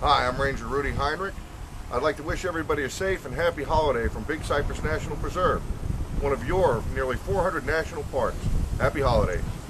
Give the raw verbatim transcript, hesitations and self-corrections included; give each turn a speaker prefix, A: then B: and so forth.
A: Hi, I'm Ranger Rudi Heinrich. I'd like to wish everybody a safe and happy holiday from Big Cypress National Preserve, one of your nearly four hundred national parks. Happy holidays.